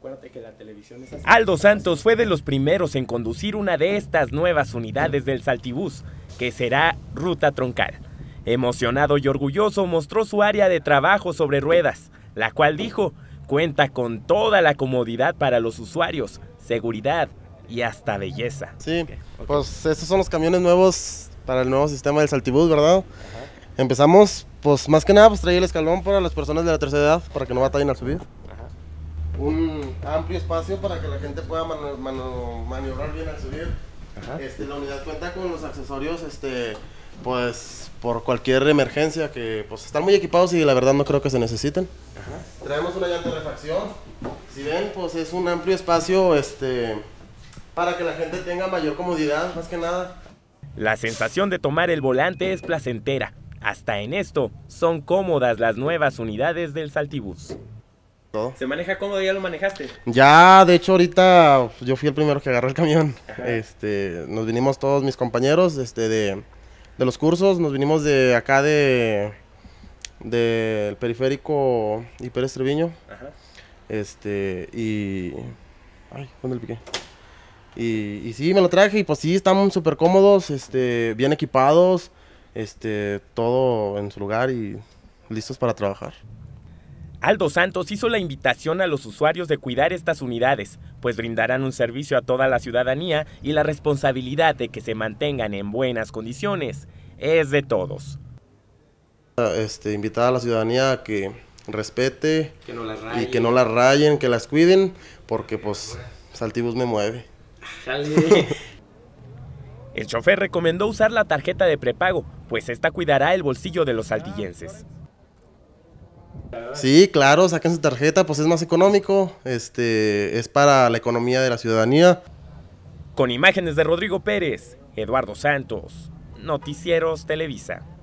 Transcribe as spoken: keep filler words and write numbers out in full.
Acuérdate que la televisión es así. Aldo Santos fue de los primeros en conducir una de estas nuevas unidades del Saltibús, que será ruta troncal. Emocionado y orgulloso mostró su área de trabajo sobre ruedas, la cual dijo cuenta con toda la comodidad para los usuarios, seguridad y hasta belleza. Sí, okay, okay. Pues estos son los camiones nuevos para el nuevo sistema del Saltibús, ¿verdad? Ajá. Empezamos, pues más que nada, pues traer el escalón para las personas de la tercera edad, para que no batallen al subir. Ajá. Un amplio espacio para que la gente pueda mano, mano, maniobrar bien al subir. Ajá. Este, la unidad cuenta con los accesorios, este, pues por cualquier emergencia, que pues están muy equipados y la verdad no creo que se necesiten. Ajá. Traemos una llanta de refacción. Si ven, pues es un amplio espacio, este, para que la gente tenga mayor comodidad, más que nada. La sensación de tomar el volante es placentera. Hasta en esto son cómodas las nuevas unidades del Saltibús. ¿Se maneja cómodo? ¿Ya lo manejaste? Ya, de hecho ahorita yo fui el primero que agarró el camión. Este, nos vinimos todos mis compañeros este, de, de los cursos, nos vinimos de acá de del periférico y Pérez Treviño. Ajá. Este, y... Ay, ¿dónde le piqué? Y, y sí, me lo traje y pues sí, están súper cómodos, este, bien equipados, este, todo en su lugar y listos para trabajar. Aldo Santos hizo la invitación a los usuarios de cuidar estas unidades, pues brindarán un servicio a toda la ciudadanía y la responsabilidad de que se mantengan en buenas condiciones es de todos. Este, invitar a la ciudadanía a que respete que no las rayen. y que no las rayen, que las cuiden, porque pues Saltibús me mueve. El chofer recomendó usar la tarjeta de prepago, pues esta cuidará el bolsillo de los saltillenses. Sí, claro, saquen su tarjeta, pues es más económico, este, es para la economía de la ciudadanía. Con imágenes de Rodrigo Pérez, Eduardo Santos, Noticieros Televisa.